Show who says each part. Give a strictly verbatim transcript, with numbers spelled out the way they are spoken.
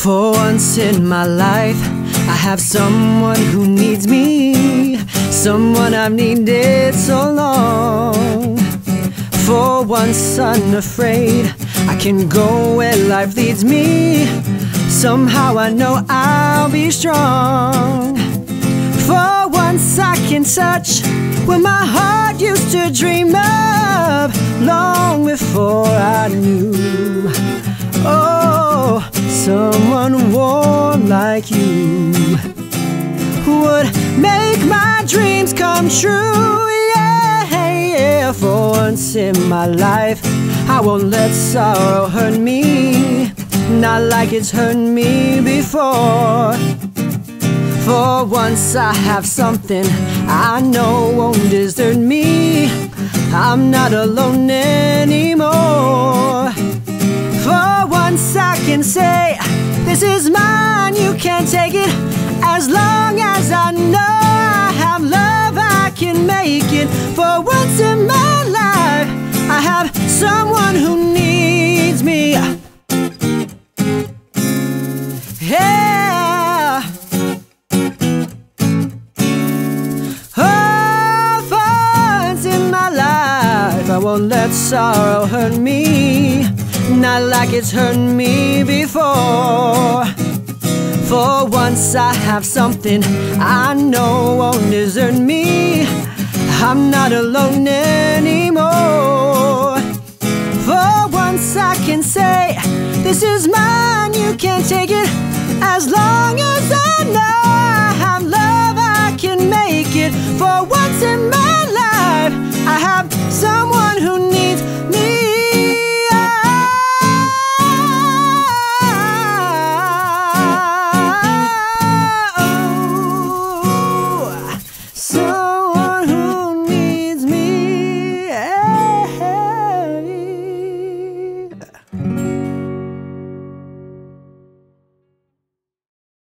Speaker 1: For once in my life, I have someone who needs me, someone I've needed so long. For once unafraid, I can go where life leads me. Somehow I know I'll be strong. For once I can touch what my heart used to dream of long before I knew. Oh, someone warm like you would make my dreams come true. Yeah, yeah. For once in my life, I won't let sorrow hurt me, not like it's hurt me before. For once I have something I know won't desert me. I'm not alone anymore. For once I can say, this is mine, you can't take it. As long as I know I have love, I can make it. For once in my life, I have someone who needs me. Yeah. Oh, for once in my life, I won't let sorrow hurt me, not like it's hurt me before. For once I have something I know won't desert me. I'm not alone anymore. For once I can say, this is mine, you can't take it. As long as I know I have love, I can make it. For once in my